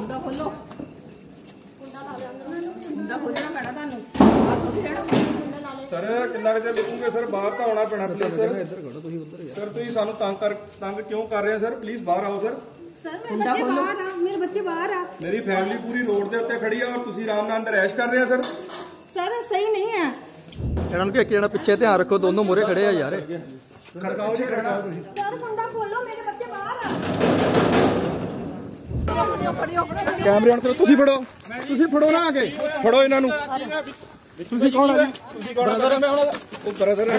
कुंडा खोलो कुंडा खोलना पैना तुहानू सर किन्ना चर रुकूंगे सर बाहर तो आना पैना प्लीज सर सर तुसीं सानू तंग क्यों कर रहे हैं सर प्लीज बाहर आओ सर मेरे बच्चे बाहर आ मेरी फैमिली पूरी रोड के उत्ते खड़ी है और तुसीं आराम नाल अंदर ऐश कर रहे हैं सर सही नहीं है ਇਹਨਾਂ ਨੂੰ ਕਿ ਪਿੱਛੇ ਧਿਆਨ ਰੱਖੋ ਦੋਨੋਂ ਮੂਹਰੇ ਖੜੇ ਆ ਯਾਰ खड़काओ जी खड़काओ सर कुंडा खोलो मेरे बच्चे बाहर आ कैमरे ऑन करो तुसी फड़ो ना आके फड़ो इन्हां नू तुसी कौन है जी ब्रदर मैं हुन ओ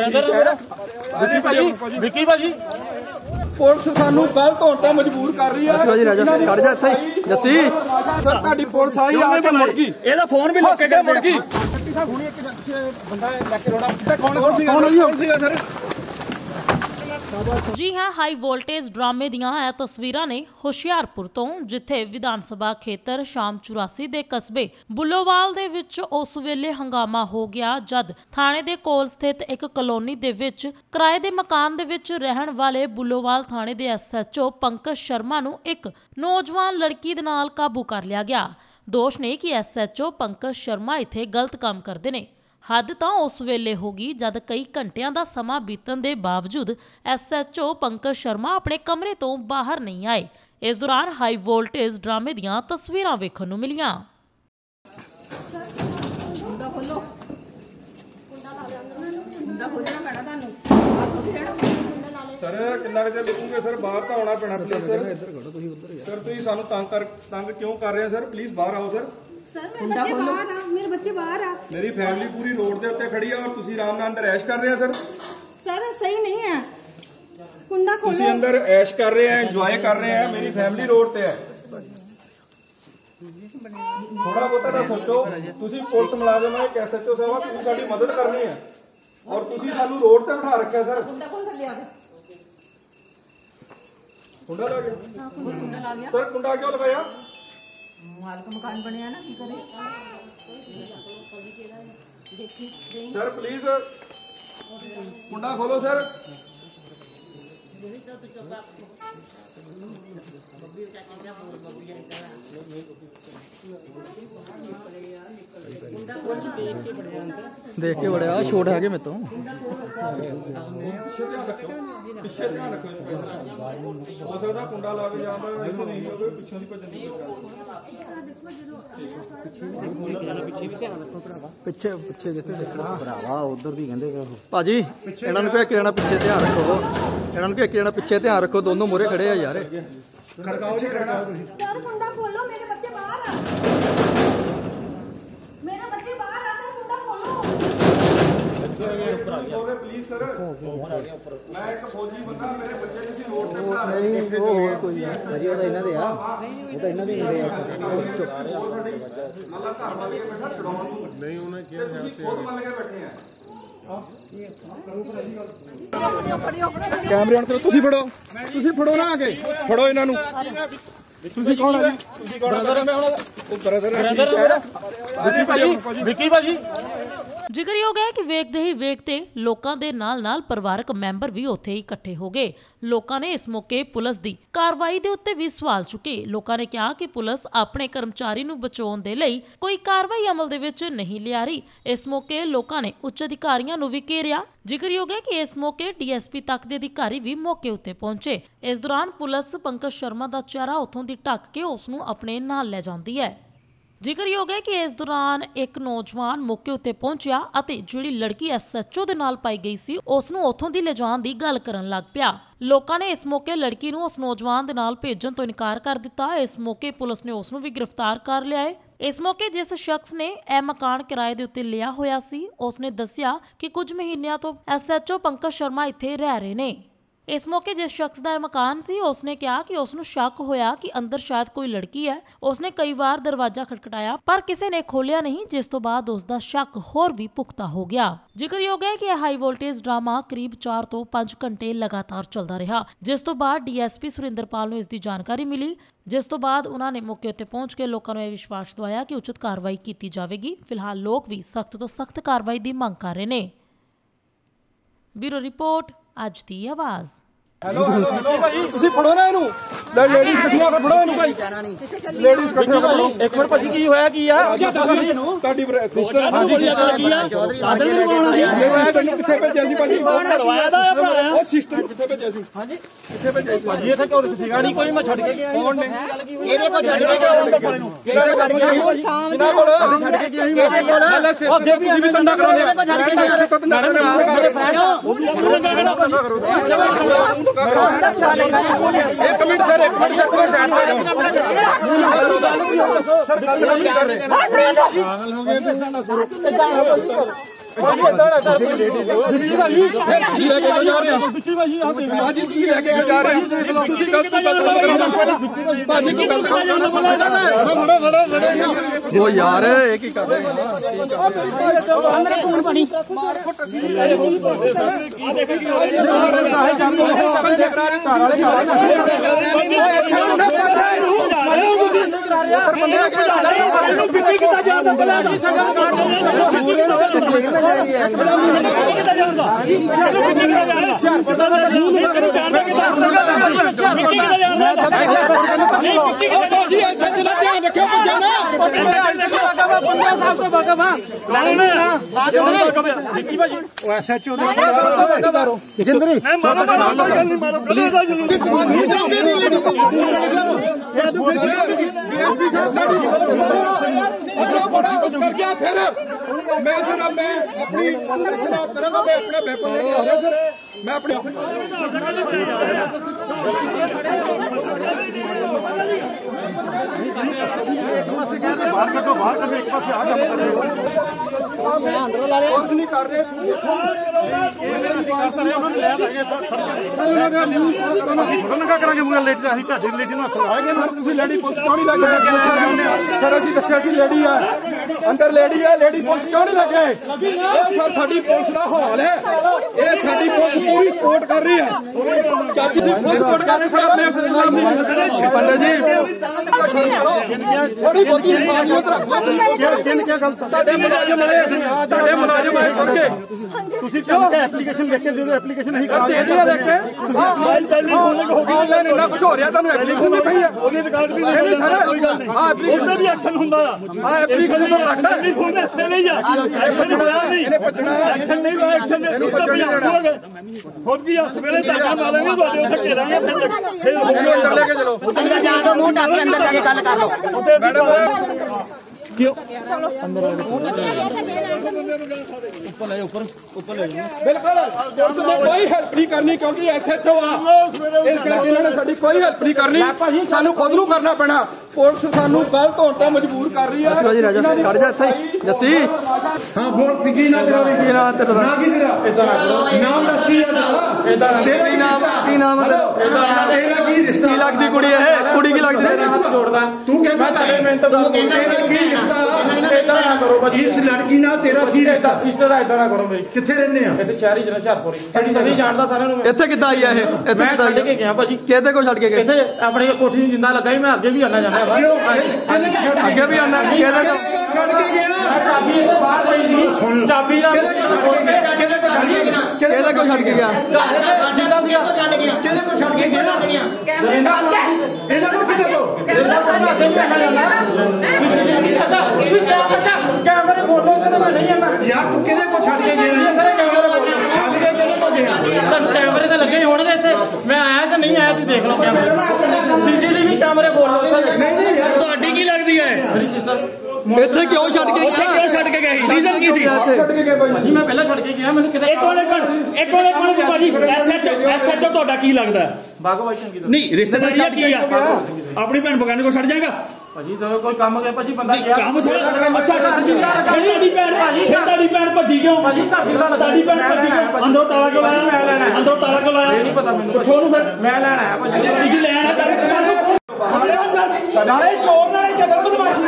ब्रदर विक्की भाजी पुलिस सानू गलत होण ते मजबूर कर रही है जी राजा खड़ जा ਇੱਥੇ ਜੱਸੀ सर ਤੁਹਾਡੀ ਪੁਲਿਸ ਆਈ ਆ ਕੇ ਮੁੜ ਗਈ ਇਹਦਾ ਫੋਨ ਵੀ ਲੋਕੇ ਮੁੜ ਗਈ ਸੱਤੀ ਸਾਹਿਬ ਹੁਣੀ ਇੱਕ ਬੰਦਾ ਲੈ ਕੇ ਰੋਣਾ ਕੌਣ ਸੀਗਾ ਸਰ जी हाँ हाई वोल्टेज ड्रामे दियां ਇਹ ਤਸਵੀਰਾਂ ਨੇ ਹੁਸ਼ਿਆਰਪੁਰ ਤੋਂ ਜਿੱਥੇ ਵਿਧਾਨ ਸਭਾ ਖੇਤਰ ਸ਼ਾਮ 84 ਦੇ ਕਸਬੇ ਬੁੱਲੋਵਾਲ ਦੇ ਵਿੱਚ ਉਸ ਵੇਲੇ ਹੰਗਾਮਾ ਹੋ ਗਿਆ ਜਦ ਥਾਣੇ ਦੇ ਕੋਲ ਸਥਿਤ ਇੱਕ ਕਲੋਨੀ ਦੇ ਵਿੱਚ ਕਿਰਾਏ ਦੇ ਮਕਾਨ ਦੇ ਵਿੱਚ ਰਹਿਣ ਵਾਲੇ ਬੁੱਲੋਵਾਲ ਥਾਣੇ ਦੇ SHO ਪੰਕਜ ਸ਼ਰਮਾ ਨੂੰ ਇੱਕ ਨੌਜਵਾਨ ਲੜਕੀ ਦੇ ਨਾਲ ਕਾਬੂ ਕਰ ਲਿਆ ਗਿਆ। ਦੋਸ਼ ਨੇ ਕਿ SHO ਪੰਕਜ ਸ਼ਰਮਾ ਇੱਥੇ ਗਲਤ ਕੰਮ ਕਰਦੇ ਨੇ। हद तो उस वेले होगी जद कई घंटिया का समा बीतन के बावजूद SHO पंकज शर्मा अपने कमरे तो बाहर नहीं आए। इस दौरान हाई वोल्टेज ड्रामे दियां तस्वीरां वेखण नूं मिलियां। सर किन्ना चर रुकूंगे सर बाहर तो आना पैना प्लीज सर तुसीं सानू तंग क्यों कर रहे हैं सर प्लीज बाहर आओ सर मेरे बच्चे बाहर आ मेरी फैमिली पूरी रोड के उत्ते खड़ी है और तुसीं आराम नाल अंदर ऐश कर रहे हैं सर सही नहीं है कुंडा खोलो तुसीं अंदर ऐश कर रहे हैं एंजॉय कर रहे हैं मेरी फैमिली रोड पे है थोड़ा बहुत ना सोचो तुसीं पुलिस मुलाजम है एक SHO साहब तुसीं साडी मदद करनी है और तुसीं सानू रोड पे बिठा रखा सर कुंडा ला गया सर कुंडा क्यों लगाया मालक मकान बनया ना की करे सर प्लीज कुंडा खोलो सर देख के बड़े आ छोड़ है मेरे तो पिछे ध्यान रखो हो सकता कुंडा ला के जाना नहीं होवे पिछों दी भजन दी ਪਿੱਛੇ ਪਿੱਛੇ ਜਿੱਥੇ ਦੇਖਣਾ ਭਰਾਵਾ ਉਧਰ ਦੀ ਕਹਿੰਦੇ ਭਾਜੀ ਇਹਨਾਂ ਨੂੰ ਕਿ ਜਣਾ ਪਿੱਛੇ ਧਿਆਨ ਰੱਖੋ ਇਹਨਾਂ ਨੂੰ ਕਿ ਜਣਾ ਪਿੱਛੇ ਧਿਆਨ ਰੱਖੋ ਦੋਨੋਂ ਮੂਹਰੇ ਖੜੇ ਆ ਯਾਰ खड़काओ जी खड़काओ सर कुंडा खोलो मेरे बच्चे बाहर आ मेरे बच्चे बाहर आ सर कुंडा खोलो प्लीज सर मैं एक फौजी बंदा मेरे बच्चे किसी रोड पे खड़ा ਨਹੀਂ ਉਹ ਹੋਰ ਕੋਈ ਆ ਭਾਜੀ ਉਹ ਤਾਂ ਇਹਨਾਂ ਦੇ ਆ ਉਹ ਤਾਂ ਇਹਨਾਂ ਦੇ ਹੁੰਦੇ ਆ मतलब घर मान के बैठा छुड़ाउण नूं नहीं उन्हें किया तुसीं खुद मान के बैठे हैं कैमरे ऑन करो तुसी फड़ो ना आके फड़ो इन्हां नू तुसी कौन है जी ब्रदर मैं हुन ओ ब्रदर विक्की भाजी ਜ਼ਿਕਰਯੋਗ ਹੈ ਕਿ ਵੇਖਦੇ ਹੀ ਵੇਖਦੇ ਲੋਕਾਂ ਦੇ ਨਾਲ ਪਰਿਵਾਰਕ ਮੈਂਬਰ ਵੀ ਉੱਥੇ ਹੀ ਇਕੱਠੇ ਹੋ ਗਏ। ਲੋਕਾਂ ਨੇ ਇਸ ਮੌਕੇ ਪੁਲਿਸ ਦੀ ਕਾਰਵਾਈ ਦੇ ਉੱਤੇ ਵੀ ਸਵਾਲ ਚੁੱਕੇ। ਲੋਕਾਂ ਨੇ ਕਿਹਾ ਕਿ ਪੁਲਿਸ ਆਪਣੇ ਕਰਮਚਾਰੀ ਨੂੰ ਬਚਾਉਣ ਦੇ ਲਈ ਕੋਈ ਕਾਰਵਾਈ ਅਮਲ ਦੇ ਵਿੱਚ ਨਹੀਂ ਲਿਆ ਰਹੀ। ਇਸ ਮੌਕੇ ਲੋਕਾਂ ਨੇ ਉੱਚ ਅਧਿਕਾਰੀਆਂ ਨੂੰ ਵੀ ਘੇਰਿਆ। ਜ਼ਿਕਰਯੋਗ ਹੈ ਕਿ ਇਸ ਮੌਕੇ DSP ਤੱਕ ਦੇ ਅਧਿਕਾਰੀ ਵੀ ਮੌਕੇ ਉੱਤੇ ਪਹੁੰਚੇ। ਇਸ ਦੌਰਾਨ ਪੁਲਿਸ ਪੰਕਜ ਸ਼ਰਮਾ ਦਾ ਚਿਹਰਾ ਉੱਥੋਂ ਦੀ ਢੱਕ ਕੇ ਉਸ ਨੂੰ ਆਪਣੇ ਨਾਲ ਲੈ ਜਾਂਦੀ ਹੈ। ਜ਼ਿਕਰਯੋਗ ਹੈ ਕਿ ਇਸ ਦੌਰਾਨ ਇੱਕ ਨੌਜਵਾਨ ਮੌਕੇ ਉੱਤੇ ਪਹੁੰਚਿਆ ਅਤੇ ਜਿਹੜੀ ਲੜਕੀ SHO ਦੇ ਨਾਲ ਪਾਈ ਗਈ ਸੀ ਉਸ ਨੂੰ ਉੱਥੋਂ ਦੀ ਲਿਜਾਣ ਦੀ ਗੱਲ ਕਰਨ ਲੱਗ ਪਿਆ। ਲੋਕਾਂ ਨੇ ਇਸ ਮੌਕੇ ਲੜਕੀ ਨੂੰ ਉਸ ਨੌਜਵਾਨ ਦੇ ਨਾਲ ਭੇਜਣ ਤੋਂ ਇਨਕਾਰ ਕਰ ਦਿੱਤਾ। ਇਸ ਮੌਕੇ ਪੁਲਿਸ ਨੇ ਉਸ ਨੂੰ ਵੀ ਗ੍ਰਿਫਤਾਰ ਕਰ ਲਿਆ ਹੈ। ਇਸ ਮੌਕੇ ਜਿਸ ਸ਼ਖਸ ਨੇ ਇਹ ਮਕਾਨ ਕਿਰਾਏ ਦੇ ਉੱਤੇ ਲਿਆ ਹੋਇਆ ਸੀ ਉਸ ਨੇ ਦੱਸਿਆ ਕਿ ਕੁਝ ਮਹੀਨਿਆਂ ਤੋਂ SHO ਪੰਕਜ ਸ਼ਰਮਾ ਇੱਥੇ ਰਹਿ ਰਹੇ ਨੇ। इस मौके जिस शख्स का मकान सी उसने कहा कि उसनू शक होया कि अंदर शायद कोई लड़की है। उसने कई बार दरवाजा खटखटाया पर किसी ने खोलिया नहीं, जिस तो बाद उसका शक होर भी पुख्ता हो गया। जिक्रयोग है कि हाई वोल्टेज ड्रामा करीब 4 ਤੋਂ 5 घंटे लगातार चलता रहा, जिस तो बाद DSP सुरिंदरपाल नूं इसकी जानकारी मिली, जिस तो बाद उन्होंने मौके उत्ते पहुंच के लोगों को यह विश्वास दवाया कि उचित कार्रवाई की जाएगी। फिलहाल लोग भी सख्त तो सख्त कार्रवाई की मांग कर रहे हैं। ब्यूरो रिपोर्ट, आज दी आवाज़। ਹੈਲੋ ਭਾਈ ਤੁਸੀਂ ਫੜੋ ਨਾ ਇਹਨੂੰ ਲੇਡੀਜ਼ ਇਕੱਠੀਆਂ ਫੜੋ ਇਹਨੂੰ ਭਾਈ ਲੇਡੀਜ਼ ਇਕੱਠੀਆਂ ਫੜੋ। ਇੱਕ ਮਿੰਟ ਭਾਜੀ ਕੀ ਹੋਇਆ ਕੀ ਆ ਤੁਹਾਡੀ ਸਿਸਟਰ ਹਾਂਜੀ ਸਿਸਟਰ ਕੀ ਆ ਕਿੱਥੇ ਭੇਜਿਆ ਸੀ ਭਾਜੀ ਕਰਵਾਇਆ ਦਾ ਆ ਭਰਾ ਉਹ ਸਿਸਟਰ ਕਿੱਥੇ ਭੇਜਿਆ ਸੀ ਹਾਂਜੀ ਕਿੱਥੇ ਭੇਜਿਆ ਸੀ ਭਾਜੀ ਇੱਥੇ ਕਿਉਂ ਸੀਗਾ ਨਹੀਂ ਕੋਈ ਮੈਂ ਛੱਡ ਕੇ ਗਿਆ ਕੌਣ ਨੇ ਇਹਦੇ ਕੋਲ ਛੱਡ ਕੇ ਗਿਆ ਇਹਦੇ ਕੋਲ ਛੱਡ ਕੇ ਗਿਆ ਕਿਹਨਾਂ ਕੋਲ ਛੱਡ ਕੇ ਗਿਆ ਇਹਦੇ ਕੋਲ ਅੱਗੇ ਵੀ ਤੁਸੀਂ ਵੀ ਧੰਦਾ ਕਰਾਉਂਦੇ ਇਹਦੇ ਕੋਲ ਛੱਡ ਕੇ ਗਿਆ ਮੇਰੇ ਫਰੈਂਡ ਉਹ ਵੀ ਇੱਕ ਮਿੰਟ ਸਰ ਕੋਈ ਸਾਈਡ ਤੇ ਸਰ ਗੱਲ ਨਹੀਂ ਕਰ ਰਹੇ ਪਾਗਲ ਹੋ ਗਏ ਇਦਾਂ ਨਾ ਕਰੋ ਇਦਾਂ ਤੁਸੀਂ ਲੈ ਕੇ ਜਾ ਰਹੇ ਹੋ ਭਾਜੀ ਤੁਸੀਂ ਲੈ ਕੇ ਜਾ ਰਹੇ ਹੋ ਤੁਸੀਂ ਗਲਤ ਗੱਲ ਕਰੋ ਭਾਜੀ ਕੀ ਗੱਲ ਉਹ ਯਾਰ ਇਹ ਕੀ ਕਰ ਰਹੇ ਧਿਆਨ ਰੱਖਿਓ ਜਿੰਦਰੀ ਬੜਾ ਕੁਝ ਕਰ ਗਿਆ ਫਿਰ ਮੈਂ ਜਨਾਬ ਮੈਂ ਆਪਣੀ ਖਿਲਾਫ ਕਰਾਂਗਾ ਮੈਂ ਆਪਣਾ ਵੈਪਨ ਲੈ ਕੇ ਆ ਰਿਹਾ ਸਰ ਮੈਂ ਆਪਣੇ ਬਾਹਰ ਕੱਢੋ ਇੱਕ ਪਾਸੇ ਆ ਕੰਮ ਕਰ ਰਹੇ ਹੋ ਮੈਂ ਅੰਦਰੋਂ ਲਾ ਲਿਆ ਕੁਝ ਨਹੀਂ ਕਰ ਰਹੇ ਕਰਤਾ ਰਹੇ ਉਹਨਾਂ ਨੂੰ ਲੈ ਦਾਂਗੇ ਫੜਨ ਕਾ ਕਰਾਂਗੇ ਮੂਰੇ ਲੇਡੀ ਅਸੀਂ ਤੁਹਾਡੀ ਲੇਡੀ ਨੂੰ ਹੱਥ ਲਾਵਾਂਗੇ ਨਾ ਤੁਸੀਂ ਲੇਡੀ ਪੁਲਿਸ ਕਿਉਂ ਨਹੀਂ ਲੱਗੇ ਸਰ ਅਸੀਂ ਦੱਸਿਆ ਸੀ ਲੇਡੀ ਆ ਅੰਦਰ ਲੇਡੀ ਆ ਲੇਡੀ ਪੁਲਿਸ ਕਿਉਂ ਨਹੀਂ ਲੱਗੇ ਇਹ ਸਰ ਸਾਡੀ ਪੁਲਿਸ ਦਾ ਹਾਲ ਹੈ ਇਹ ਸਾਡੀ ਪੁਲਿਸ ਪੂਰੀ ਸਪੋਰਟ ਕਰ ਰਹੀ ਹੈ ਚਾਚੀ ਜੀ ਪੁਲਿਸ ਸਪੋਰਟ ਕਰ ਰਹੀ ਸਰ ਆਪਣੇ ਪੰਡਤ ਜੀ ਥੋੜੀ ਬਹੁਤੀ ਇਨਸਾਨੀਅਤ ਰੱਖੋ ਕਿਹਨ ਕੀ ਗਲਤ ਤੁਹਾਡੇ ਮੁਲਾਜ਼ਮ ਆਏ ਫੜ ਕੇ ਤੁਸੀਂ ਕਿਉਂ ਐਪਲੀਕੇਸ਼ਨ ਲਿਖ ਕੇ ਦੇ ਦਿਓ ਐਪਲੀਕੇਸ਼ਨ ਨਹੀਂ ਕਰਦੇ ਦੇ ਦਿਓ ਲਿਖ ਕੇ ਆਨਲਾਈਨ ਇੰਨਾ ਕੁਝ ਹੋ ਰਿਹਾ ਤੁਹਾਨੂੰ ਐਪਲੀਕੇਸ਼ਨ ਨਹੀਂ ਪਈ ਹੈ ਉਹਦੀ ਰਿਕਾਰਡ ਵੀ ਨਹੀਂ ਸਰ ਹਾਂ ਐਪਲੀਕੇਸ਼ਨ ਵੀ ਐਕਸ਼ਨ ਹੁੰਦਾ ਆ ਐਪਲੀਕੇਸ਼ਨ ਤਾਂ ਰੱਖਦਾ ਨਹੀਂ ਫੋਨ ਐਕਸ਼ਨ ਨਹੀਂ ਆ ਐਕਸ਼ਨ ਹੋਇਆ ਨਹੀਂ ਇਹਨੇ ਭੱਜਣਾ ਐਕਸ਼ਨ ਨਹੀਂ ਹੋਇਆ ਐਕਸ਼ਨ ਇਹਨੂੰ ਭੱਜਣ ਨਹੀਂ ਦੇਣਾ ਹੋਰ ਕੀ ਆ ਸਵੇਰੇ ਧੱਕਾ ਮਾਰਾਂਗੇ ਤੁਹਾਡੇ ਉੱਥੇ ਘੇਰਾਂਗੇ ਫਿਰ ਅੰਦਰ ਲੈ ਕੇ ਚਲੋ ਅੰਦਰ ਜਾ ਕੇ ਮੂੰਹ ਢੱਕ ਕੇ ਅੰਦਰ ਜਾ ਕੇ ਗੱਲ ਕਰ ਲਓ ਮੈਡਮ ਕਿਉਂ ਉੱਪਰ ਲੈ ਬਿਲਕੁਲ ਪੁਲਿਸ ਨੇ ਕੋਈ ਹੈਲਪ ਨਹੀਂ ਕਰਨੀ ਕਿਉਂਕਿ ਐਸਐਚਓ ਆ ਇਸ ਕਰਕੇ ਇਹਨਾਂ ਨੇ ਸਾਡੀ ਕੋਈ ਹੈਲਪ ਨਹੀਂ ਕਰਨੀ ਸਾਨੂੰ ਖੁਦ ਨੂੰ ਕਰਨਾ ਪੈਣਾ ਪੁਲਿਸ ਸਾਨੂੰ ਗਲਤ ਹੋਣ ਤੇ ਮਜਬੂਰ ਕਰ ਰਹੀ ਹੈ ਜੀ ਰਾਜਾ ਖੜ ਜਾ ਇੱਥੇ ਜੱਸੀ ਹਾਂ ਬੋਲ ਕੀ ਨਾ ਕਰੋ ਕੀ ਨਾਮ ਤੇਰਾ ਨਾ ਕੀ ਤੇਰਾ ਇਦਾਂ ਨਾ ਕਰੋ ਨਾਮ ਦੱਸ ਕੀ ਹੈ ਇਦਾਂ ਤੇਰਾ ਕੀ ਨਾਮ ਹੈ ਤੇਰਾ ਕੀ ਰਿਸ਼ਤਾ ਕੀ ਲੱਗਦੀ ਕੁੜੀ ਇਹ ਕੁੜੀ ਕੀ ਲੱਗਦੀ ਤੇਰੀ ਜੋੜਦਾ ਤੂੰ ਕਹਿੰਦਾ ਤੁਹਾਡੇ ਮਿੰਟ ਤੋਂ ਤੇਰਾ ਕੀ ਰਿਸ਼ਤਾ ਇਦਾਂ ਨਾ ਕਰੋ ਭਾਜੀ ਇਸ ਲੜਕੀ ਨਾਲ ਤੇਰਾ ਕੀ ਰਿਸ਼ਤਾ ਸਿਸਟਰ ਆ ਇਦਾਂ ਨਾ ਕਰੋ ਮੇਰੀ ਕਿੱਥੇ ਰਹਿੰਦੇ ਆ ਇੱਥੇ ਸ਼ਹਿਰੀ ਜ਼ਿਲ੍ਹਾ ਹੁਸ਼ਿਆਰਪੁਰ ਕਿਹੜੀ ਨਹੀਂ ਜਾਣਦਾ ਸਾਰਿਆਂ ਨੂੰ ਇੱਥੇ ਕਿੱਦਾਂ ਆਈ ਆ ਇਹ ਇੱਥੇ ਮੈਂ ਛੱਡ ਕੇ ਗਿਆ ਭਾਜੀ ਕਿਹਦੇ ਕੋਲ ਛੱਡ ਕੇ ਗਏ ਇੱਥੇ ਆਪਣੇ ਕੋਠੀ ਨੂੰ ਜਿੰਦਾ ਲੱਗਾ ਹੀ ਮੈਂ ਅੱਗੇ ਵੀ ਆਣਾ ਜਾਂਦਾ ਅੱਗੇ ਵੀ ਆਣਾ ਕਿਹਦੇ ਕੋਲ ਛੱਡ ਕੇ ਗਿਆ ਚਾਬੀ ਬਾਹਰ ਪਈ ਸੀ ਚਾਬੀ ਨਾਲ ਕਿਹਦੇ ਕੋਲ ਛੱਡ ਕੇ ਗਿਆ ਕਿਹਦੇ ਕੋਲ ਛੱਡ ਕੇ ਗਿਆ ਇਹਨਾਂ ਨੂੰ ਕਿਹਦੇ ਕੋਲ ਕੈਮਰੇ ਫੋਟੋ ਤੇ ਮੈਂ ਨਹੀਂ ਆਣਾ ਯਾਰ ਤੂੰ ਕਿਹਦੇ ਕੋਲ ਛੱਡ ਕੇ ਗਿਆ ਛੱਡ ਕੇ ਕਿਹਦੇ ਕੋਲ ਗਿਆ ਤੁਹਾਨੂੰ ਕੈਮਰੇ ਤੇ ਲੱਗੇ ਹੋਣਗੇ ਇੱਥੇ ਮੈਂ ਆਇਆ ਤਾਂ ਨਹੀਂ ਆਇਆ ਤੁਸੀਂ ਦੇਖ ਲਓ ਕੈਮਰੇ ਸੀਸੀਟੀਵੀ ਕੈਮਰੇ ਖੋਲ ਲਓ ਨਹੀਂ ਯਾਰ ਤੁਹਾਡੀ ਕੀ ਲੱਗਦੀ ਹੈ ਮੇਰੀ ਸਿਸਟਰ ਇੱਥੇ ਕਿਉਂ ਛੱਡ ਕੇ ਗਿਆ ਕਿਉਂ ਛੱਡ ਕੇ ਗਿਆ ਰੀਜ਼ਨ ਕੀ ਸੀ ਛੱਡ ਕੇ ਗਏ ਭਾਜੀ ਮੈਂ ਪਹਿਲਾਂ ਛੱਡ ਕੇ ਗਿਆ ਮੈਨੂੰ ਕਿਤੇ ਇੱਕ ਉਹਨੇ ਭਾਜੀ ਐਸਐਚਓ ਤੁਹਾਡਾ ਕੀ ਲੱਗਦਾ ਬਾਗਵਾਈ ਚੰਗੀ ਨਹੀਂ ਰਿਸ਼ਤੇਦਾਰੀ ਕੀ ਆ ਆਪਣੀ ਭੈਣ ਬਗਾਨੇ ਕੋਲ ਛੱਡ ਜਾਏਗਾ ਭਾਜੀ ਤਾਂ ਕੋਈ ਕੰਮ ਗਿਆ ਭਾਜੀ ਬੰਦਾ ਗਿਆ ਕੰਮ ਸਾਰਾ ਅੱਛਾ ਤੁਹਾਡੀ ਭੈਣ ਭਾਜੀ ਫਿਰ ਤੁਹਾਡੀ ਭੈਣ ਭੱਜੀ ਕਿਉਂ ਭਾਜੀ ਘਰ ਜਿੰਦਾ ਲੱਗਾ ਤੁਹਾਡੀ ਭੈਣ ਭੱਜੀ ਕਿਉਂ ਅੰਦਰੋਂ ਤਾਲਾ ਕਿਉਂ ਲਾਇਆ ਅੰਦਰੋਂ ਤਾਲਾ ਕਿਉਂ ਲਾਇਆ ਇਹ ਨਹੀਂ ਪਤਾ ਮੈਨੂੰ ਪੁੱਛੋ ਉਹਨੂੰ ਫਿਰ ਮੈਂ ਲੈਣ ਆਇਆ ਭਾਜੀ ਤੁਸੀਂ ਲੈਣ ਆ ਨਾਲੇ ਚੋਰ ਨਾਲੇ ਚਦਰ ਬਦਮਾਸ਼ੀ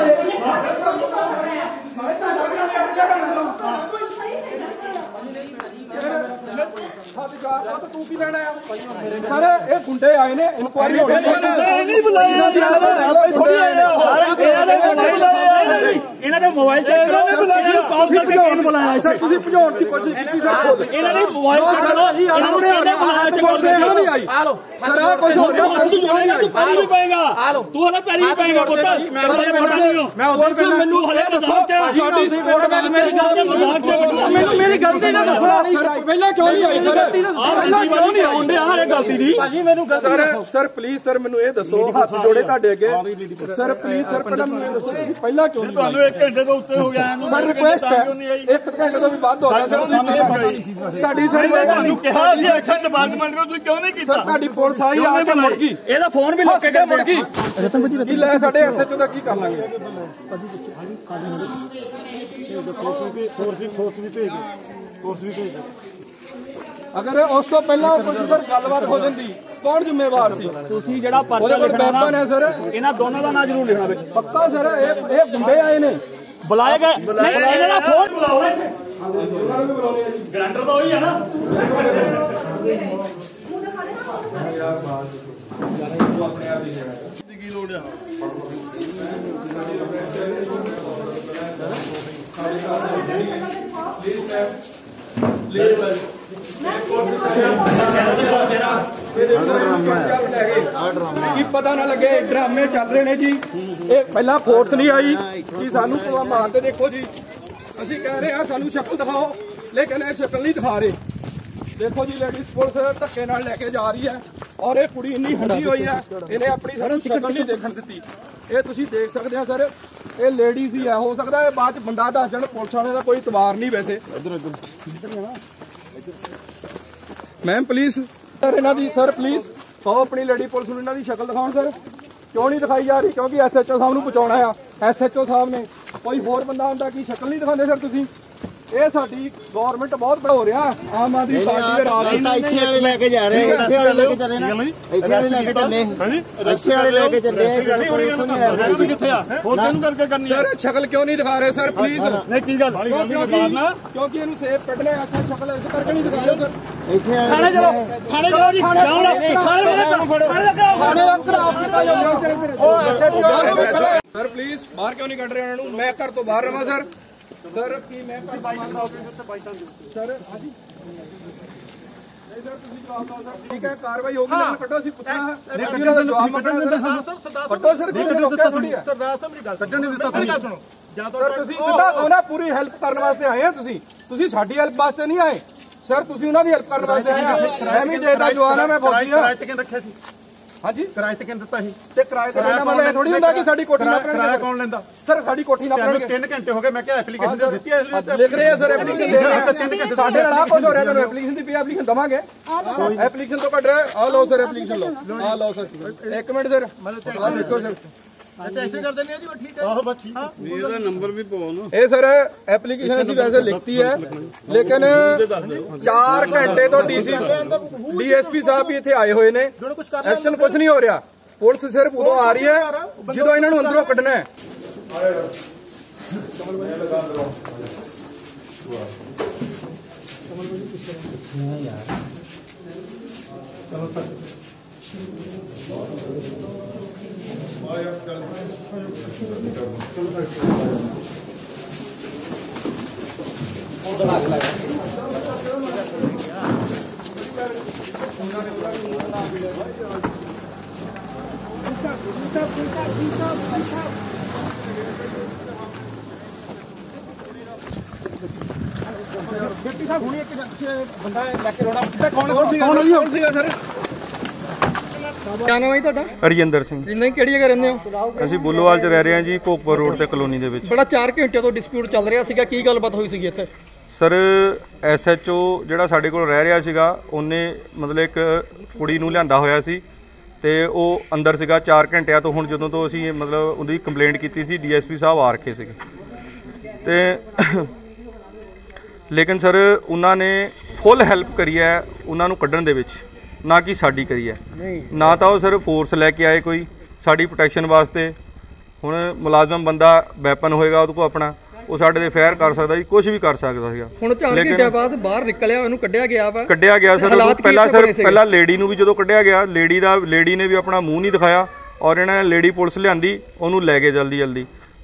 ਤੂੰ ਕੀ ਲੈਣਾ ਆ ਸਰ ਇਹ ਗੁੰਡੇ ਆਏ ਨੇ ਇਨਕੁਆਇਰੀ ਹੋ ਰਹੀ ਨਹੀਂ ਬੁਲਾਇਆ ਥੋੜੀ ਆਇਆ ਇਹਨਾਂ ਦੇ ਮੋਬਾਈਲ ਚੈੱਕ ਕਰੋ ਕਾਲ ਕਰਕੇ ਕੌਣ ਬੁਲਾਇਆ ਸਰ ਤੁਸੀਂ ਭਜਾਉਣ ਦੀ ਕੋਸ਼ਿਸ਼ ਕੀਤੀ ਸਰ ਇਹਨਾਂ ਨੇ ਮੋਬਾਈਲ ਚੈੱਕ ਕਰੋ ਇਹਨਾਂ ਨੂੰ ਕਿਹਨੇ ਬੁਲਾਇਆ ਤੇ ਪੁਲਿਸ ਕਿਉਂ ਨਹੀਂ ਆਈ ਸਰ ਆ ਕੁਝ ਹੋ ਰਿਹਾ ਪੁਲਿਸ ਕਿਉਂ ਨਹੀਂ ਆਈ ਪੈਰੀ ਨਹੀਂ ਪਏਗਾ ਤੂੰ ਹਲੇ ਪੈਰੀ ਨਹੀਂ ਪਏਗਾ ਪੁੱਤ ਪੁਲਿਸ ਮੈਨੂੰ ਹਲੇ ਦੱਸੋ ਸਾਡੀ ਸਪੋਰਟ ਵਿੱਚ ਮੇਰੀ ਗੱਲ ਦੇ ਮਜ਼ਾਕ ਚ ਮੈਨੂੰ ਮੇਰੀ ਗਲਤੀ ਨਾ ਦੱਸੋ ਸਰ ਪਹਿਲਾਂ ਕਿਉਂ ਨਹੀਂ ਆਈ ਸਰ ਪਹਿਲਾਂ ਕਿਉਂ ਨਹੀਂ ਆਉਂਦੇ ਆ ਇਹ ਗਲਤੀ ਦੀ ਭਾਜੀ ਮੈਨੂੰ ਸਰ ਪਲੀਜ਼ ਸਰ ਮੈਨੂੰ ਇਹ ਦੱਸੋ ਹੱਥ ਜੋੜੇ ਤੁਹਾਡੇ ਅੱਗੇ ਸਰ ਪਲੀਜ਼ ਸਰ ਪਹਿਲਾਂ ਮੈਨੂੰ ਦੱਸੋ ਤੁਸੀਂ ਪਹਿਲਾਂ ਕਿਉਂ ਨਹੀਂ ਤੁਹਾਨੂੰ 1 ਘੰਟੇ ਤੋਂ ਉੱਤੇ ਹੋ ਗਿਆ ਸਰ ਰਿਕੁਐਸਟ ਹੈ 1 ਘੰਟੇ ਤੋਂ ਵੀ ਵੱਧ ਹੋ ਗਿਆ ਸਰ ਤੁਹਾਡੀ ਸਰ ਤੁਹਾਨੂੰ ਕਿਹਾ ਸੀ ਐਕਸ਼ਨ ਡਿਪਾਰਟਮੈਂਟ ਨੂੰ ਤੁਸੀਂ ਕਿਉਂ ਨਹੀਂ ਕੀਤਾ ਸਰ ਤੁਹਾਡੀ ਪੁਲਿਸ ਆਈ ਆ ਕੇ ਮੁੜ ਗਈ ਇਹਦਾ ਫੋਨ ਵੀ ਲੱਗੇ ਮੁੜ ਗਈ ਕੀ ਲੈ ਸਾਡੇ ਐਸਐਚਓ ਦਾ ਕੀ ਕਰ ਲਾਂਗੇ ਅਗਰ ਉਸ ਤੋਂ ਪਹਿਲਾਂ ਕੁਝ ਸਰ ਗੱਲਬਾਤ ਹੋ ਜਾਂਦੀ ਕੌਣ ਜ਼ਿੰਮੇਵਾਰ ਸੀ ਤੁਸੀਂ ਜਿਹੜਾ ਪਰਚਾ ਲਿਖਣਾ ਹੈ ਸਰ ਇਹਨਾਂ ਦੋਨਾਂ ਦਾ ਨਾਂ ਜ਼ਰੂਰ ਲਿਖਣਾ ਵਿੱਚ ਪੱਕਾ ਸਰ ਇਹ ਗੁੰਡੇ ਆਏ ਨੇ ਬੁਲਾਏ ਗਏ ਨਹੀਂ ਇਹਨਾਂ ਦਾ ਫੋਨ ਬੁਲਾਓ ਇੱਥੇ ਗਰੰਟਰ ਤਾਂ ਉਹੀ ਹੈ ਨਾ ਕੀ ਲੋੜ ਆ ਕੀ ਪਤਾ ਨਾ ਲੱਗੇ ਡਰਾਮੇ ਚੱਲ ਰਹੇ ਨੇ ਜੀ ਇਹ ਪਹਿਲਾਂ ਫੋਰਸ ਨਹੀਂ ਆਈ ਕਿ ਸਾਨੂੰ ਮਾਰਦੇ ਦੇਖੋ ਜੀ ਅਸੀਂ ਕਹਿ ਰਹੇ ਹਾਂ ਸਾਨੂੰ ਸ਼ਕਲ ਦਿਖਾਓ ਲੇਕਿਨ ਇਹ ਸ਼ਕਲ ਨਹੀਂ ਦਿਖਾ ਰਹੇ ਦੇਖੋ ਜੀ ਲੇਡੀਜ਼ ਪੁਲਿਸ ਧੱਕੇ ਨਾਲ ਲੈ ਕੇ ਜਾ ਰਹੀ ਹੈ ਔਰ ਇਹ ਕੁੜੀ ਇੰਨੀ ਹੰਡੀ ਹੋਈ ਹੈ ਇਹਨੇ ਆਪਣੀ ਸਾਨੂੰ ਸ਼ਕਲ ਨਹੀਂ ਦੇਖਣ ਦਿੱਤੀ ਇਹ ਤੁਸੀਂ ਦੇਖ ਸਕਦੇ ਆ ਸਰ ਇਹ ਲੇਡੀਜ਼ ਹੀ ਹੈ ਹੋ ਸਕਦਾ ਇਹ ਬਾਅਦ ਚ ਬੰਦਾ ਦੱਸ ਜਾਣ ਪੁਲਿਸ ਵਾਲੇ ਦਾ ਕੋਈ ਇਤਬਾਰ ਨਹੀਂ ਵੈਸੇ ਮੈਮ ਪਲੀਜ਼ ਸਰ ਇਹਨਾਂ ਦੀ ਸਰ ਪਲੀਜ਼ ਕਹੋ ਆਪਣੀ ਲੇਡੀ ਪੁਲਿਸ ਨੂੰ ਇਹਨਾਂ ਦੀ ਸ਼ਕਲ ਦਿਖਾਉਣ ਸਰ ਕਿਉਂ ਨਹੀਂ ਦਿਖਾਈ ਜਾ ਰਹੀ ਕਿਉਂਕਿ ਐਸਐਚਓ ਸਾਹਿਬ ਨੂੰ ਪਹੁੰਚਾਉਣਾ ਆ ਐਸਐਚਓ ਸਾਹਿਬ ਨੇ ਕੋਈ ਹੋਰ ਬੰਦਾ ਹੁੰਦਾ ਕੀ ਸ਼ਕਲ ਨਹੀਂ ਦਿਖਾਉਂਦੇ ਸਰ ਤੁਸੀਂ ਇਹ ਸਾਡੀ ਗਵਰਨਮੈਂਟ ਬਹੁਤ ਬੜਾ ਹੋ ਰਿਹਾ ਆਮ ਆਦਮੀ ਪਾਰਟੀ ਦੇ ਰਾਜ ਇੱਥੇ ਵਾਲੇ ਲੈ ਕੇ ਜਾ ਰਹੇ ਇੱਥੇ ਵਾਲੇ ਲੈ ਕੇ ਚੱਲੇ ਨਾ ਇੱਥੇ ਵਾਲੇ ਲੈ ਕੇ ਚੱਲੇ ਇੱਥੇ ਵਾਲੇ ਲੈ ਕੇ ਚੱਲੇ ਕਿੱਥੇ ਆ ਹੋਰ ਕਿਹਨੂੰ ਕਰਕੇ ਕਰਨੀ ਸਰ ਸ਼ਕਲ ਕਿਉਂ ਨਹੀਂ ਦਿਖਾ ਰਹੇ ਸਰ ਪਲੀਜ਼ ਨਹੀਂ ਕੀ ਗੱਲ ਕਿਉਂਕਿ ਇਹਨੂੰ ਸੇਫ ਕੱਢਣਾ ਅੱਛਾ ਸ਼ਕਲ ਇਸ ਕਰਕੇ ਨਹੀਂ ਦਿਖਾ ਰਹੇ ਸਰ ਇੱਥੇ ਥਾਣੇ ਚਲੋ ਜੀ ਥਾਣੇ ਦਾ ਖਰਾਬ ਕੀਤਾ ਜਾਂਦਾ ਸਰ ਪਲੀਜ਼ ਬਾਹਰ ਕਿਉਂ ਨਹੀਂ ਕੱਢ ਰਹੇ ਉਹਨਾਂ ਨੂੰ ਮੈਂ ਘਰ ਤੋਂ ਬਾਹਰ ਰਵਾਂ ਸਰ ਸਰ ਕੀ ਮੈਂ ਸਰ ਹਾਂਜੀ ਠੀਕ ਹੈ ਕਾਰਵਾਈ ਹੋਗੀ ਨਾ ਕੱਢੋ ਅਸੀਂ ਪੁੱਛਣਾ ਹੈ ਇਹਨਾਂ ਦਾ ਜਵਾਬ ਮੰਗਣਾ ਕੱਢੋ ਸਰ ਕਿਹਨੇ ਰੋਕਿਆ ਥੋੜੀ ਹੈ ਸਰਦਾਰ ਸਾਹਿਬ ਮੇਰੀ ਗੱਲ ਕੱਢਣ ਨਹੀਂ ਦਿੱਤਾ ਤੁਸੀਂ ਸੁਣੋ ਸਰ ਤੁਸੀਂ ਸਿੱਧਾ ਕਹੋ ਨਾ ਪੂਰੀ ਹੈਲਪ ਕਰਨ ਵਾਸਤੇ ਆਏ ਆ ਤੁਸੀਂ ਸਾਡੀ ਹੈਲਪ ਵਾਸਤੇ ਨਹੀਂ ਆਏ ਸਰ ਤੁਸੀਂ ਉਹਨਾਂ ਦੀ ਹੈਲਪ ਕਰਨ ਵਾਸਤੇ ਆਏ ਆ ਮੈਂ ਵੀ ਦੇਦਾ ਜਵਾਨ ਆ ਮੈਂ ਫੌਜੀ ਆ ਕਿਰਾਏ ਤੇ ਕਿੰਨ ਰੱਖਿਆ ਸੀ ਹਾਂਜੀ ਕਿਰਾਏ ਤੇ ਕਿੰਨ ਦਿੱਤਾ ਸੀ ਤੇ ਕਿਰਾਏ ਤੇ ਲੈਣਾ ਮਤਲਬ ਇਹ ਥੋੜੀ ਹੁੰਦਾ ਕਿ ਸਾਡੀ ਕੋਠੀ ਨਾ ਪੜਨਗੇ ਕਿਰਾਇਆ ਕੌਣ ਲੈਂਦਾ ਸਰ ਸਾਡੀ ਕੋਠੀ ਨਾ ਪੜਨਗੇ 3 ਘੰਟੇ ਹੋ ਗਏ ਮੈਂ ਕਿਹਾ ਐਪਲੀਕੇਸ਼ਨ ਦਿੱਤੀ ਹੈ ਲਿਖ ਰਹੇ ਆ ਸਰ ਐਪਲੀਕੇਸ਼ਨ ਦੇ ਰਹੇ ਆ 3 ਘੰਟੇ ਸਾਡੇ ਨਾਲ ਆ ਕੁਝ ਹੋ ਰਿਹਾ ਤੁਹਾਨੂੰ ਐਪਲੀਕੇਸ਼ਨ ਦੀ ਐਪਲੀਕੇਸ਼ਨ ਦਵਾਂਗੇ ਐਪਲੀਕੇਸ਼ਨ ਤੋਂ ਕੱਢ ਰਹੇ ਆ ਲਓ ਸਰ ਐਪਲੀਕੇਸ਼ਨ ਲਓ ਆ ਲਓ ਸਰ 1 ਮਿੰਟ ਸਰ ਆ ਦੇਖੋ ਸਰ ਐਸੇ ਕਰ ਦਿੰਦੇ ਆ ਜੀ ਠੀਕ ਹੈ ਆਹੋ ਬਸ ਠੀਕ ਇਹਦਾ ਨੰਬਰ ਵੀ ਪਾਓ ਨਾ ਇਹ ਸਰ ਐਪਲੀਕੇਸ਼ਨ ਅਸੀਂ ਵੈਸੇ ਲਿਖਤੀ ਹੈ ਲੇਕਿਨ 4 ਘੰਟੇ ਤੋਂ ਡੀਐਸਪੀ ਸਾਹਿਬ ਵੀ ਇੱਥੇ ਆਏ ਹੋਏ ਨੇ ਐਕਸ਼ਨ ਕੁਝ ਨਹੀਂ ਹੋ ਰਿਹਾ ਪੁਲਿਸ ਸਿਰਫ ਉਦੋਂ ਆ ਰਹੀ ਹੈ ਜਦੋਂ ਇਹਨਾਂ ਨੂੰ ਅੰਦਰੋਂ ਕੱਢਣਾ ਹੈ ਡਿਪਟੀ ਸਾਹਿਬ ਹੁਣੇ ਇੱਕ ਬੰਦਾ ਲੈ ਕੇ ਰੋਣਾ ਕੌਣ ਸੀਗਾ ਸਰ ਕਿਆ ਨਾਮ ਹੈ ਤੁਹਾਡਾ? ਰਜਿੰਦਰ ਸਿੰਘ। ਜਿੰਨਾ ਕਿਹੜੀ ਜਗ੍ਹਾ ਰਹਿੰਦੇ ਹੋ? ਅਸੀਂ ਬੁੱਲੋਵਾਲ 'ਚ ਰਹਿ ਰਹੇ ਹਾਂ ਜੀ, ਭੋਗਪੁਰ ਰੋਡ ਤੇ ਕਲੋਨੀ ਦੇ ਵਿੱਚ। ਬੜਾ 4 ਘੰਟੇ ਤੋਂ ਡਿਸਪਿਊਟ ਚੱਲ ਰਿਹਾ ਸੀਗਾ, ਕੀ ਗੱਲਬਾਤ ਹੋਈ ਸੀਗੀ ਇੱਥੇ? ਸਰ ਐਸਐਚਓ ਜਿਹੜਾ ਸਾਡੇ ਕੋਲ ਰਹਿ ਰਿਹਾ ਸੀਗਾ, ਉਹਨੇ ਮਤਲਬ ਇੱਕ ਕੁੜੀ ਨੂੰ ਲਿਆਂਦਾ ਹੋਇਆ ਸੀ ਤੇ ਉਹ ਅੰਦਰ ਸੀਗਾ 4 ਘੰਟਿਆਂ ਤੋਂ। ਹੁਣ ਜਦੋਂ ਤੋਂ ਅਸੀਂ ਮਤਲਬ ਉਹਦੀ ਕੰਪਲੇਂਟ ਕੀਤੀ ਸੀ, ਡੀਐਸਪੀ ਸਾਹਿਬ ਆ ਰੱਖੇ ਸੀਗੇ ਤੇ ਲੇਕਿਨ ਸਰ ਉਹਨਾਂ ਨੇ ਫੁੱਲ ਹੈਲਪ ਕਰੀ ਹੈ ਉਹਨਾਂ ਨੂੰ ਕੱਢਣ ਦੇ ਵਿੱਚ, ਨਾ ਕਿ ਸਾਡੀ ਕਰੀ ਹੈ। ਨਾ ਤਾਂ ਉਹ ਸਰ ਫੋਰਸ ਲੈ ਕੇ ਆਏ ਕੋਈ ਸਾਡੀ ਪ੍ਰੋਟੈਕਸ਼ਨ ਵਾਸਤੇ। ਹੁਣ ਮੁਲਾਜ਼ਮ ਬੰਦਾ ਵੈਪਨ ਹੋਏਗਾ ਉਹਦੇ ਕੋਲ ਆਪਣਾ, ਉਹ ਸਾਡੇ ਤੇ ਫਾਇਰ ਕਰ ਸਕਦਾ ਜੀ, ਕੁਝ ਵੀ ਕਰ ਸਕਦਾ ਸੀਗਾ। ਹੁਣ 4 ਘੰਟਿਆਂ ਬਾਅਦ ਬਾਹਰ ਨਿਕਲਿਆ, ਉਹਨੂੰ ਕੱਢਿਆ ਗਿਆ ਵਾ। ਕੱਢਿਆ ਗਿਆ ਸਰ ਪਹਿਲਾਂ ਲੇਡੀ ਨੂੰ ਵੀ ਜਦੋਂ ਕੱਢਿਆ ਗਿਆ, ਲੇਡੀ ਨੇ ਵੀ ਆਪਣਾ ਮੂੰਹ ਨਹੀਂ ਦਿਖਾਇਆ ਔਰ ਇਹਨਾਂ ਨੇ ਲੇਡੀ ਪੁਲਿਸ ਲਿਆਂਦੀ, ਉਹਨੂੰ ਲੈ ਗਏ ਜਲਦੀ।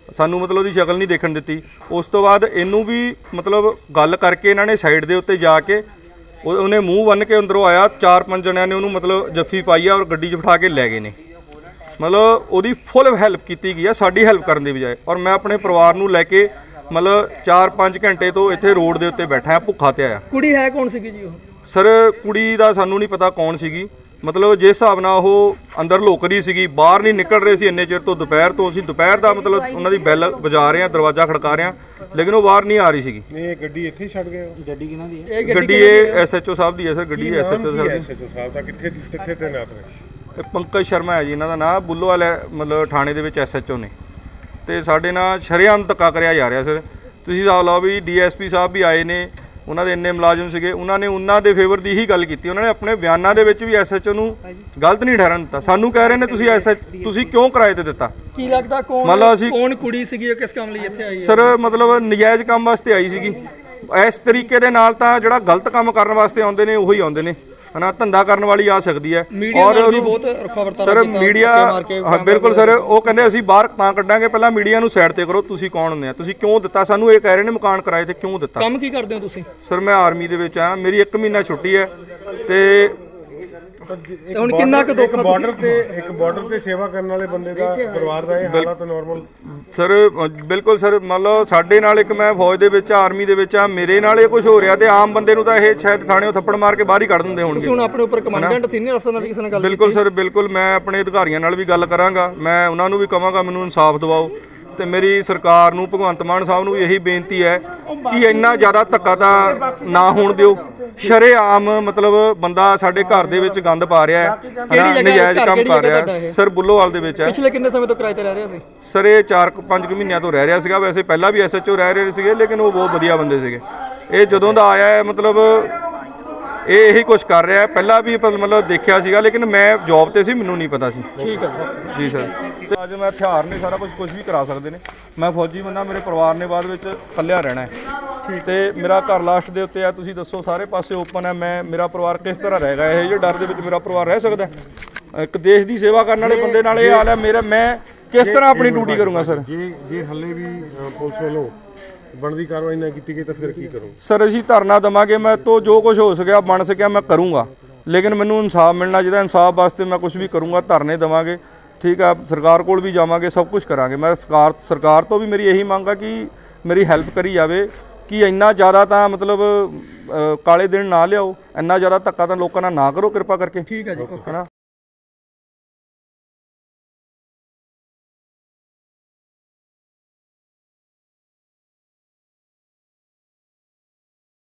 ਸਾਨੂੰ ਮਤਲਬ ਉਹਦੀ ਸ਼ਕਲ ਨਹੀਂ ਦੇਖਣ ਦਿੱਤੀ। ਉਸ ਤੋਂ ਬਾਅਦ ਇਹਨੂੰ ਵੀ ਮਤਲਬ ਗੱਲ ਕਰਕੇ ਇਹਨਾਂ ਨੇ ਸਾਈਡ ਦੇ ਉੱਤੇ ਜਾ ਕੇ ਉਹਨੇ ਮੂੰਹ ਬੰਨ੍ਹ ਕੇ ਅੰਦਰੋਂ ਆਇਆ। 4-5 ਜਣਿਆਂ ਨੇ ਉਹਨੂੰ ਮਤਲਬ ਜੱਫੀ ਪਾਈ ਆ ਔਰ ਗੱਡੀ 'ਚ ਬਿਠਾ ਕੇ ਲੈ ਗਏ ਨੇ। ਮਤਲਬ ਉਹਦੀ ਫੁੱਲ ਹੈਲਪ ਕੀਤੀ ਗਈ ਆ, ਸਾਡੀ ਹੈਲਪ ਕਰਨ ਦੀ ਬਜਾਏ। ਔਰ ਮੈਂ ਆਪਣੇ ਪਰਿਵਾਰ ਨੂੰ ਲੈ ਕੇ ਮਤਲਬ 4-5 ਘੰਟੇ ਤੋਂ ਇੱਥੇ ਰੋਡ ਦੇ ਉੱਤੇ ਬੈਠਾ ਆ, ਭੁੱਖਾ ਤੇ ਆਇਆ। ਕੁੜੀ ਹੈ ਕੌਣ ਸੀਗੀ ਜੀ ਉਹ? ਸਰ ਕੁੜੀ ਦਾ ਸਾਨੂੰ ਨਹੀਂ ਪਤਾ ਕੌਣ ਸੀਗੀ, ਮਤਲਬ ਜਿਸ ਹਿਸਾਬ ਨਾਲ ਉਹ ਅੰਦਰ ਲੁਕ ਰਹੀ ਸੀਗੀ, ਬਾਹਰ ਨਹੀਂ ਨਿਕਲ ਰਹੇ ਸੀ ਇੰਨੇ ਚਿਰ ਤੋਂ। ਦੁਪਹਿਰ ਤੋਂ ਅਸੀਂ ਦੁਪਹਿਰ ਦਾ ਮਤਲਬ ਉਹਨਾਂ ਦੀ ਬੈਲ ਵਜਾ ਰਹੇ ਹਾਂ, ਦਰਵਾਜ਼ਾ ਖੜਕਾ ਰਹੇ ਹਾਂ, ਲੇਕਿਨ ਉਹ ਬਾਹਰ ਨਹੀਂ ਆ ਰਹੀ ਸੀਗੀ। ਇਹ ਗੱਡੀ ਇੱਥੇ ਛੱਡ ਗਏ? ਗੱਡੀ ਕਿਹਨਾਂ ਦੀ ਹੈ? ਗੱਡੀ ਇਹ SHO ਸਾਹਿਬ ਦੀ ਹੈ ਸਰ। ਗੱਡੀ SHO ਸਾਹਿਬ ਦੀ। SHO ਸਾਹਿਬ ਦਾ ਕਿੱਥੇ ਤੈਨਾਤ ਨੇ? ਪੰਕਜ ਸ਼ਰਮਾ ਹੈ ਜੀ ਇਹਨਾਂ ਦਾ ਨਾਮ। ਬੁੱਲੋਵਾਲ ਮਤਲਬ ਥਾਣੇ ਦੇ ਵਿੱਚ SHO ਨੇ। ਤੇ ਸਾਡੇ ਨਾਲ ਸ਼ਰੇਆਮ ਧੱਕਾ ਕਰਿਆ ਜਾ ਰਿਹਾ ਸਰ। ਤੁਸੀਂ ਹਿਸਾਬ ਲਾਓ ਵੀ DSP ਸਾਹਿਬ ਵੀ ਆਏ ਨੇ, ਉਹਨਾਂ ਦੇ ਇੰਨੇ ਮੁਲਾਜ਼ਮ ਸੀਗੇ, ਉਹਨਾਂ ਨੇ ਉਹਨਾਂ ਦੇ ਫੇਵਰ ਦੀ ਹੀ ਗੱਲ ਕੀਤੀ। ਉਹਨਾਂ ਨੇ ਆਪਣੇ ਬਿਆਨਾਂ ਦੇ ਵਿੱਚ ਵੀ SHO ਨੂੰ ਗਲਤ ਨਹੀਂ ਠਹਿਰਨ ਦਿੱਤਾ। ਸਾਨੂੰ ਕਹਿ ਰਹੇ ਨੇ ਤੁਸੀਂ ਕਿਉਂ ਕਿਰਾਏ ਤੇ ਦਿੱਤਾ? ਕੀ ਲੱਗਦਾ ਕੌਣ ਕੁੜੀ ਸੀਗੀ, ਕਿਸ ਕੰਮ ਲਈ ਇੱਥੇ ਆਈ ਹੈ? ਸਰ ਮਤਲਬ ਨਜਾਇਜ਼ ਕੰਮ ਵਾਸਤੇ ਆਈ ਸੀਗੀ। ਇਸ ਤਰੀਕੇ ਦੇ ਨਾਲ ਤਾਂ ਜਿਹੜਾ ਗਲਤ ਕੰਮ ਕਰਨ ਵਾਸਤੇ ਆਉਂਦੇ ਨੇ ਉਹੀ ਆਉਂਦੇ ਨੇ, ਹਨਾ। ਧੰਦਾ ਕਰਨ ਵਾਲੀ ਆ ਸਕਦੀ ਹੈ। ਔਰ ਬਹੁਤ ਰੁੱਖਾ ਵਰਤਾਰਾ ਸਰ ਮੀਡੀਆ, ਹਾਂ ਬਿਲਕੁਲ ਸਰ। ਉਹ ਕਹਿੰਦੇ ਅਸੀਂ ਬਾਹਰ ਤਾਂ ਕੱਢਾਂਗੇ, ਪਹਿਲਾਂ ਮੀਡੀਆ ਨੂੰ ਸਾਈਡ ਤੇ ਕਰੋ। ਤੁਸੀਂ ਕੌਣ ਹੁੰਦੇ ਆ? ਤੁਸੀਂ ਕਿਉਂ ਦਿੱਤਾ ਸਾਨੂੰ? ਇਹ ਕਹਿ ਰਹੇ ਨੇ ਮਕਾਨ ਕਿਰਾਏ ਤੇ ਕਿਉਂ ਦਿੱਤਾ? ਕੰਮ ਕੀ ਕਰਦੇ ਹੋ ਤੁਸੀਂ? ਸਰ ਮੈਂ ਆਰਮੀ ਦੇ ਵਿੱਚ ਆ, ਮੇਰੀ 1 ਮਹੀਨਾ ਛੁੱਟੀ ਹੈ। ਤੇ ਹੁਣ ਕਿੰਨਾ ਕੁ ਦੁੱਖ? ਬਾਰਡਰ ਤੇ ਸੇਵਾ ਕਰਨ ਵਾਲੇ ਬੰਦੇ ਦਾ ਪਰਿਵਾਰ ਦਾ ਇਹ ਹਾਲਾਤ ਨਾਰਮਲ? ਸਰ ਬਿਲਕੁਲ ਸਰ। ਮੰਨ ਲਓ ਸਾਡੇ ਨਾਲ ਇੱਕ ਮੈਂ ਫੌਜ ਦੇ ਵਿੱਚ ਆਰਮੀ ਦੇ ਵਿੱਚ ਆ, ਮੇਰੇ ਨਾਲ ਇਹ ਕੁਝ ਹੋ ਰਿਹਾ ਤੇ ਆਮ ਬੰਦੇ ਨੂੰ ਤਾਂ ਇਹ ਸ਼ਾਇਦ ਥਾਣੇੋਂ ਥੱਪੜ ਮਾਰ ਕੇ ਬਾਹਰ ਹੀ ਕੱਢ ਦਿੰਦੇ ਹੋਣਗੇ। ਹੁਣ ਆਪਣੇ ਉੱਪਰ ਕਮਾਂਡੈਂਟ ਸੀਨੀਅਰ ਅਫਸਰ ਨਾਲ ਕਿਸੇ ਨਾਲ ਗੱਲ? ਬਿਲਕੁਲ ਸਰ ਬਿਲਕੁਲ। ਮੈਂ ਆਪਣੇ ਅਧਿਕਾਰੀਆਂ ਨਾਲ ਵੀ ਗੱਲ ਕਰਾਂਗਾ। ਮੈਂ ਉਹਨਾਂ ਨੂੰ ਵੀ ਕਹਾਂਗਾ ਮੈਨੂੰ ਇਨਸਾਫ ਦਿਵਾਓ। ਤੇ ਮੇਰੀ ਸਰਕਾਰ ਨੂੰ, ਭਗਵੰਤ ਮਾਨ ਸਾਹਿਬ ਨੂੰ ਵੀ ਇਹੀ ਬੇਨਤੀ ਹੈ ਕਿ ਇੰਨਾ ਜ਼ਿਆਦਾ ਧੱਕਾ ਤਾਂ ਨਾ ਹੋਣ ਦਿਓ। ਸ਼ਰੇਆਮ ਮਤਲਬ ਬੰਦਾ ਸਾਡੇ ਘਰ ਦੇ ਵਿੱਚ ਗੰਦ ਪਾ ਰਿਹਾ ਹੈ, ਨਜਾਇਜ਼ ਕੰਮ ਕਰ ਰਿਹਾ ਹੈ। ਸਰ ਬੁੱਲੋਵਾਲ ਦੇ ਵਿੱਚ ਹੈ। ਪਿਛਲੇ ਕਿੰਨੇ ਸਮੇਂ ਤੋਂ ਕਿਰਾਏ ਤੇ ਰਹਿ ਰਿਹਾ ਸੀ? ਸਰ ਇਹ 4-5 ਮਹੀਨਿਆਂ ਤੋਂ ਰਹਿ ਰਿਹਾ ਸੀਗਾ। ਵੈਸੇ ਪਹਿਲਾਂ ਵੀ SHO ਰਹਿ ਰਹੇ ਸੀਗੇ, ਲੇਕਿਨ ਉਹ ਬਹੁਤ ਵਧੀਆ ਬੰਦੇ ਸੀਗੇ। ਇਹ ਜਦੋਂ ਦਾ ਆਇਆ ਹੈ ਮਤਲਬ ਇਹ ਇਹੀ ਕੁਝ ਕਰ ਰਿਹਾ ਹੈ। ਪਹਿਲਾਂ ਵੀ ਮਤਲਬ ਦੇਖਿਆ ਸੀਗਾ, ਲੇਕਿਨ ਮੈਂ ਜੌਬ ਤੇ ਸੀ, ਮੈਨੂੰ ਨਹੀਂ ਪਤਾ ਸੀ। ਠੀਕ ਹੈ ਜੀ ਸਰ। ਤੇ ਅੱਜ ਮੈਂ ਹਥਿਆਰ ਨੇ ਸਾਰਾ ਕੁਝ ਵੀ ਕਰਾ ਸਕਦੇ ਨੇ। ਮੈਂ ਫੌਜੀ ਬੰਦਾ, ਮੇਰੇ ਪਰਿਵਾਰ ਨੇ ਬਾਅਦ ਵਿੱਚ ਇਕੱਲਿਆ ਰਹਿਣਾ ਹੈ ਤੇ ਮੇਰਾ ਘਰ ਲਾਸਟ ਦੇ ਉੱਤੇ ਆ। ਤੁਸੀਂ ਦੱਸੋ, ਸਾਰੇ ਪਾਸੇ ਓਪਨ ਹੈ। ਮੇਰਾ ਪਰਿਵਾਰ ਕਿਸ ਤਰ੍ਹਾਂ ਰਹੇਗਾ? ਇਹ ਜੇ ਡਰ ਦੇ ਵਿੱਚ ਮੇਰਾ ਪਰਿਵਾਰ ਰਹਿ ਸਕਦਾ? ਇੱਕ ਦੇਸ਼ ਦੀ ਸੇਵਾ ਕਰਨ ਵਾਲੇ ਬੰਦੇ ਨਾਲ ਇਹ ਹਾਲ ਹੈ ਮੇਰਾ, ਮੈਂ ਕਿਸ ਤਰ੍ਹਾਂ ਆਪਣੀ ਡਿਊਟੀ ਕਰੂੰਗਾ ਸਰ? ਜੇ ਹੱਲੇ ਵੀ ਪੁਲਿਸ ਵੱਲੋਂ ਬਣਦੀ ਕਾਰਵਾਈ ਨਾ ਕੀਤੀ ਗਈ ਤਾਂ ਫਿਰ ਕੀ ਕਰੂੰ? ਸਰ ਅਸੀਂ ਧਰਨਾ ਦੇਵਾਂਗੇ। ਮੈਂ ਤੋਂ ਜੋ ਕੁਝ ਹੋ ਸਕਿਆ ਬਣ ਸਕਿਆ ਮੈਂ ਕਰੂੰਗਾ, ਲੇਕਿਨ ਮੈਨੂੰ ਇਨਸਾਫ ਮਿਲਣਾ ਚਾਹੀਦਾ। ਇਨਸਾਫ ਵਾਸਤੇ ਮੈਂ ਕੁਝ ਵੀ ਕਰੂੰਗਾ, ਧਰਨੇ ਦੇਵਾਂਗੇ। ਠੀਕ ਆ, ਸਰਕਾਰ ਕੋਲ ਵੀ ਜਾਵਾਂਗੇ, ਸਭ ਕੁਝ ਕਰਾਂਗੇ। ਮੈਂ ਸਰਕਾਰ ਤੋਂ ਵੀ ਮੇਰੀ ਇਹੀ ਮੰਗ ਆ ਕਿ ਮੇਰੀ ਹੈਲਪ ਕਰੀ ਜਾਵੇ ਕਿ ਇੰਨਾ ਜ਼ਿਆਦਾ ਤਾਂ ਮਤਲਬ ਕਾਲੇ ਦਿਨ ਨਾ ਲਿਆਓ, ਇੰਨਾ ਜ਼ਿਆਦਾ ਧੱਕਾ ਤਾਂ ਲੋਕਾਂ ਨਾਲ ਨਾ ਕਰੋ, ਕਿਰਪਾ ਕਰਕੇ। ਠੀਕ ਹੈ ਜੀ, ਹੈ ਨਾ।